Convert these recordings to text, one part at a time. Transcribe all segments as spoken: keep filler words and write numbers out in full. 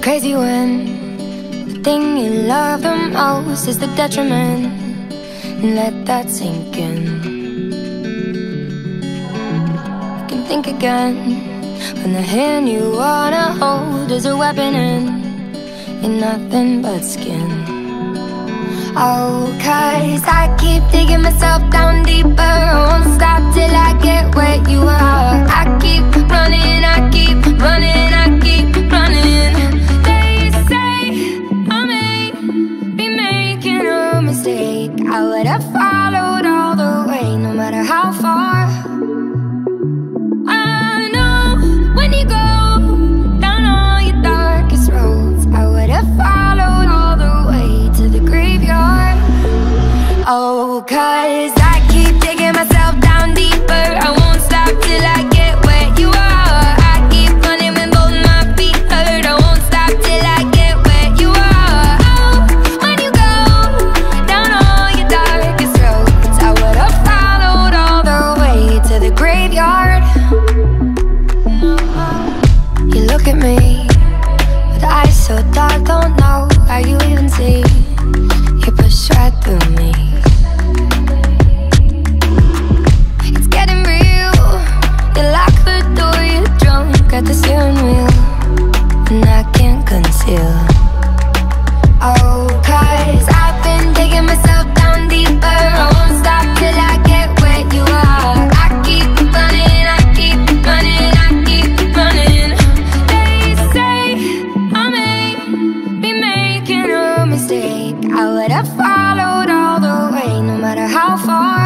crazy when the thing you love the most is the detriment. And let that sink in. You can think again when the hand you wanna hold is a weapon and you're nothing but skin. Oh, cause I keep digging myself down deeper. I won't stop till I get where you are. I keep running, I keep running, I keep running. They say I may be making a mistake. I would have followed all the way, no matter how far. I know when you go down all your darkest roads, I would have followed all the way to the graveyard. Oh, cause I keep digging myself down deeper. I won't stop till I get where you are. I keep running when both my feet hurt. I won't stop till I get where you are. Oh, when you go down all your darkest roads, I would have followed all the way to the graveyard. You look at me with eyes so dark, don't know how you even see. You push right through me. It's getting real. You lock the door, you're drunk at the steering wheel, and I can't conceal. Oh, cause I've been digging myself down deeper. I won't stop till I get where you are. I keep running, I keep running, I keep running. They say I may be making a mistake. I would have followed all the way, no matter how far.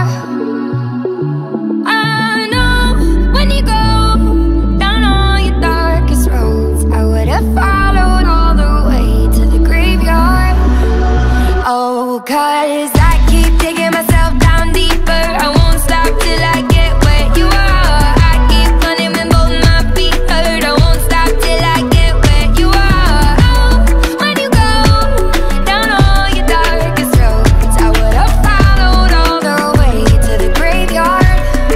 I know when you go down all your darkest roads, I would have followed all the way to the graveyard. Oh, cause I keep digging myself down deeper. I won't stop till I get where you are. I keep running when both my feet hurt. I won't stop till I get where you are. Oh, when you go down all your darkest roads, I would have followed all the way to the graveyard.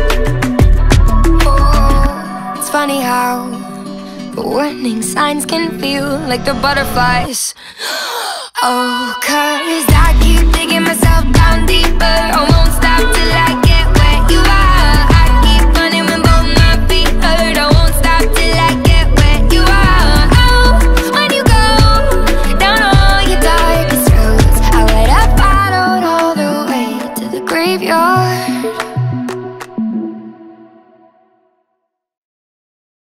Oh, it's funny how the warning signs can feel like they're butterflies. Oh, cause I keep digging myself down deeper. I won't stop till I